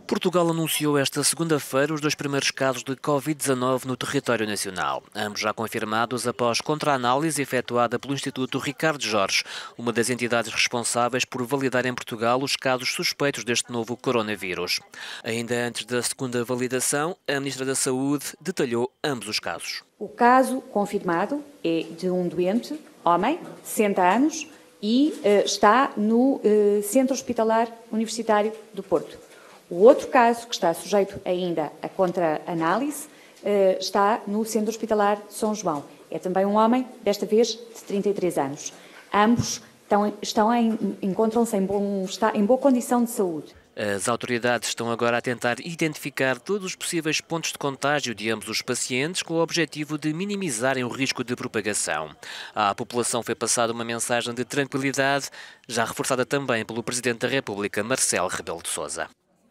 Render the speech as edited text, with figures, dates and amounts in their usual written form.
Portugal anunciou esta segunda-feira os dois primeiros casos de Covid-19 no território nacional. Ambos já confirmados após contra-análise efetuada pelo Instituto Ricardo Jorge, uma das entidades responsáveis por validar em Portugal os casos suspeitos deste novo coronavírus. Ainda antes da segunda validação, a Ministra da Saúde detalhou ambos os casos. O caso confirmado é de um doente, homem, 60 anos, e está no Centro Hospitalar Universitário do Porto. O outro caso, que está sujeito ainda a contra-análise, está no Centro Hospitalar São João. É também um homem, desta vez de 33 anos. Ambos encontram-se em boa condição de saúde. As autoridades estão agora a tentar identificar todos os possíveis pontos de contágio de ambos os pacientes com o objetivo de minimizarem o risco de propagação. À população foi passada uma mensagem de tranquilidade, já reforçada também pelo Presidente da República, Marcelo Rebelo de Sousa.